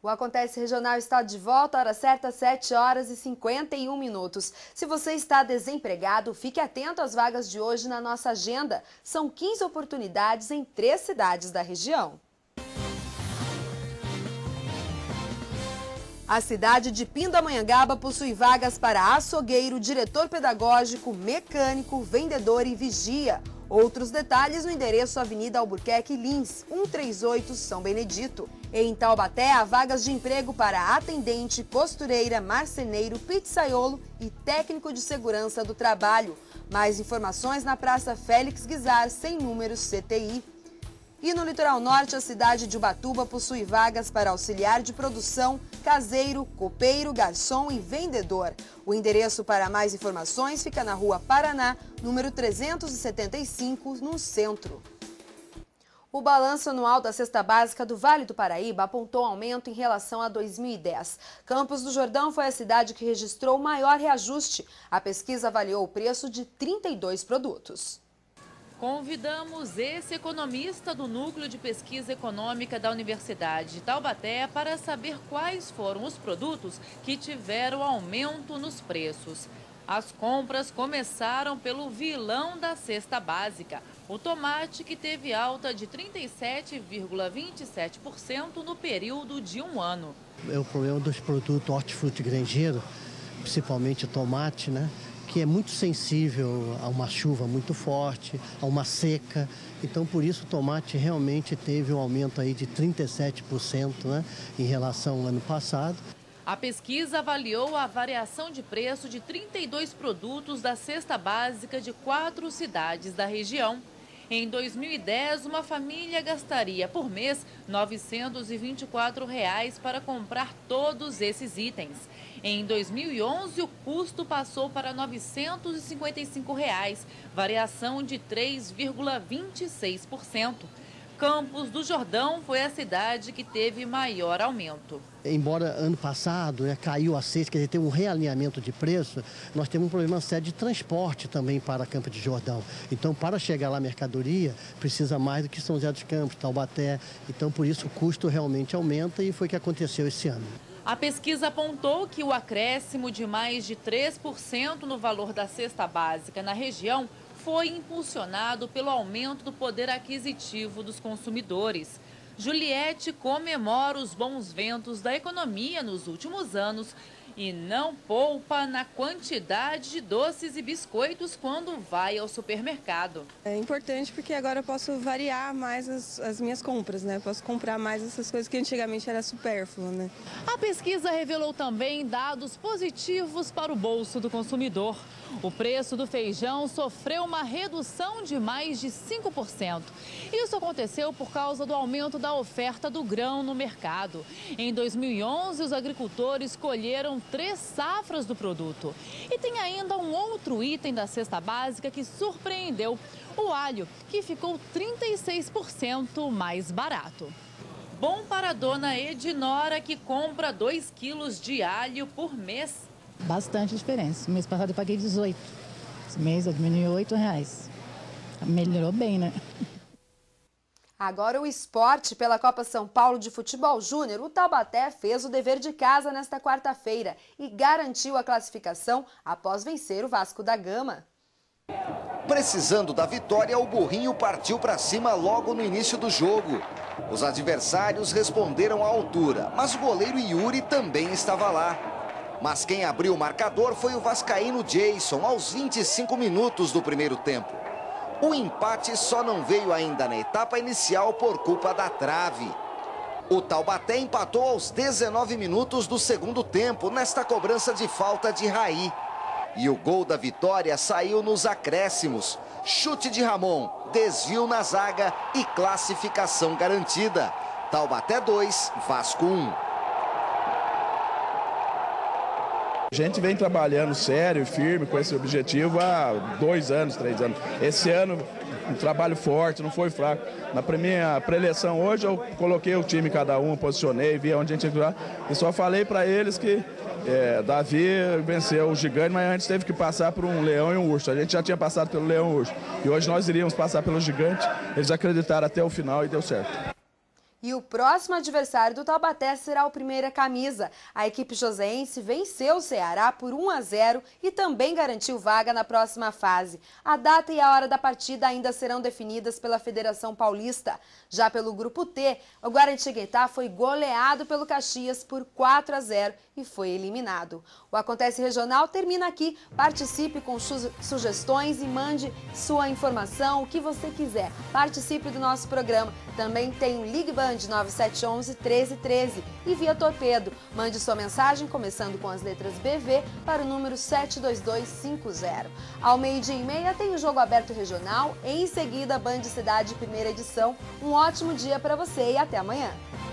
O Acontece Regional está de volta, hora certa, 7h51. Se você está desempregado, fique atento às vagas de hoje na nossa agenda. São 15 oportunidades em 3 cidades da região. A cidade de Pindamonhangaba possui vagas para açougueiro, diretor pedagógico, mecânico, vendedor e vigia. Outros detalhes no endereço Avenida Albuquerque Lins, 138 São Benedito. Em Taubaté, há vagas de emprego para atendente, costureira, marceneiro, pizzaiolo e técnico de segurança do trabalho. Mais informações na Praça Félix Guizar, sem número CTI. E no litoral norte, a cidade de Ubatuba possui vagas para auxiliar de produção, caseiro, copeiro, garçom e vendedor. O endereço para mais informações fica na Rua Paraná, número 375, no centro. O balanço anual da cesta básica do Vale do Paraíba apontou aumento em relação a 2010. Campos do Jordão foi a cidade que registrou o maior reajuste. A pesquisa avaliou o preço de 32 produtos. Convidamos esse economista do Núcleo de Pesquisa Econômica da Universidade de Taubaté para saber quais foram os produtos que tiveram aumento nos preços. As compras começaram pelo vilão da cesta básica, o tomate, que teve alta de 37,27% no período de um ano. É o problema dos produtos hortifruti granjeiro, principalmente o tomate, né? Que é muito sensível a uma chuva muito forte, a uma seca. Então, por isso, o tomate realmente teve um aumento aí de 37%, né, em relação ao ano passado. A pesquisa avaliou a variação de preço de 32 produtos da cesta básica de 4 cidades da região. Em 2010, uma família gastaria por mês R$ 924 para comprar todos esses itens. Em 2011, o custo passou para R$ 955, variação de 3,26%. Campos do Jordão foi a cidade que teve maior aumento. Embora ano passado caiu a cesta, quer dizer, tem um realinhamento de preço, nós temos um problema sério de transporte também para Campos do Jordão. Então, para chegar lá a mercadoria, precisa mais do que São José dos Campos, Taubaté. Então, por isso, o custo realmente aumenta e foi o que aconteceu esse ano. A pesquisa apontou que o acréscimo de mais de 3% no valor da cesta básica na região foi impulsionado pelo aumento do poder aquisitivo dos consumidores. Juliette comemora os bons ventos da economia nos últimos anos e não poupa na quantidade de doces e biscoitos quando vai ao supermercado. É importante porque agora eu posso variar mais as minhas compras, né? Posso comprar mais essas coisas que antigamente era supérfluo, né? A pesquisa revelou também dados positivos para o bolso do consumidor. O preço do feijão sofreu uma redução de mais de 5%. Isso aconteceu por causa do aumento da oferta do grão no mercado. Em 2011, os agricultores colheram 3 safras do produto. E tem ainda um outro item da cesta básica que surpreendeu: o alho, que ficou 36% mais barato. Bom para a dona Edinora, que compra 2 quilos de alho por mês. Bastante diferença. No mês passado eu paguei 18. Esse mês eu diminui R$8. Melhorou bem, né? Agora o esporte pela Copa São Paulo de Futebol Júnior. O Taubaté fez o dever de casa nesta quarta-feira e garantiu a classificação após vencer o Vasco da Gama. Precisando da vitória, o Burrinho partiu para cima logo no início do jogo. Os adversários responderam à altura, mas o goleiro Yuri também estava lá. Mas quem abriu o marcador foi o vascaíno Jason, aos 25 minutos do primeiro tempo. O empate só não veio ainda na etapa inicial por culpa da trave. O Taubaté empatou aos 19 minutos do segundo tempo, nesta cobrança de falta de Raí. E o gol da vitória saiu nos acréscimos. Chute de Ramon, desvio na zaga e classificação garantida. Taubaté 2, Vasco 1. A gente vem trabalhando sério e firme com esse objetivo há 2 anos, 3 anos. Esse ano, um trabalho forte, não foi fraco. Na minha pré-eleição hoje, eu coloquei o time cada um, posicionei, vi onde a gente tinha que jogar. E só falei para eles que Davi venceu o gigante, mas antes teve que passar por um leão e um urso. A gente já tinha passado pelo leão e o urso. E hoje nós iríamos passar pelo gigante. Eles acreditaram até o final e deu certo. E o próximo adversário do Taubaté será o Primeira Camisa. A equipe joseense venceu o Ceará por 1-0 e também garantiu vaga na próxima fase. A data e a hora da partida ainda serão definidas pela Federação Paulista. Já pelo Grupo T, o Guaratinguetá foi goleado pelo Caxias por 4-0 e foi eliminado. O Acontece Regional termina aqui. Participe com sugestões e mande sua informação, o que você quiser. Participe do nosso programa. Também tem o Ligue Band 9711-1313 e via Torpedo. Mande sua mensagem começando com as letras BV para o número 72250. Ao 12h30 tem o Jogo Aberto Regional. Em seguida, Band Cidade, primeira edição. Um ótimo dia para você e até amanhã.